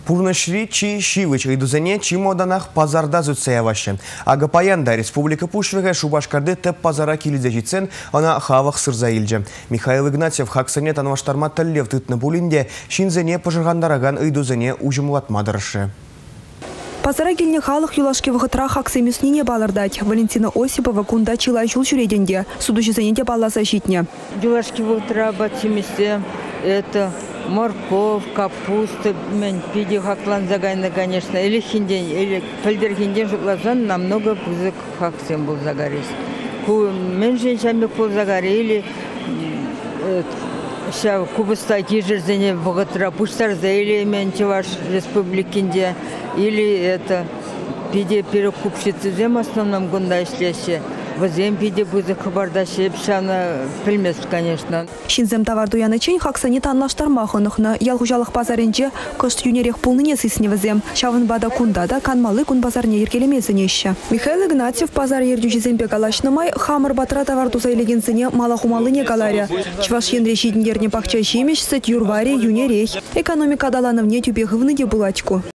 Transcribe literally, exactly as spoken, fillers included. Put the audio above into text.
Пурнышри чи шивыч идузене чи моданах пазарда зүтсея ваще. Ага паянда республика пушвега Шубашкарды теп пазара килизе житсен, она хавах сырза илже. Михаил Игнатьев хаксене танваштарма тәллев тытны булинде, шинзене пожыргандараган идузене ужымуатмадырышы. Пазара келіне халық юлашки вғытра хаксемесіне балырдать. Валентина Осипова кунда чилай жул жүреденде. Суду жезенеде баласа житне. Юлашки вғытра батсемесе, это морковь, капуста, мен пиди хаклан загайна, конечно, или хинден, или пальдер хинден жуклазан намного пузык хаксем был загарис. Мен женщами был загарили, Ша кубыста кижерзене богатра пуштарза или мен чеваш республикинде или это пиде перекупщицы зем основном гунда ишлеше. Возем пиде бузы хабардаши пшана пельмес, конечно. Шинзем товар дуянычен хаксани танлаштармахынықны ялғужалық базарынже кышт юнерех пулныне сысне вазем. Шавын бада кунда да канмалы кун базарне еркелемезіне еші. Михаил Игнатьев базар ердю жезембе галашнымай хамыр батра товар дузайлегенсіне малахумалыне галаря. Чваш енре жидіндерне пахча жемеш сет юрваре юнерех. Экономика далановне тюбе гывныде булачку.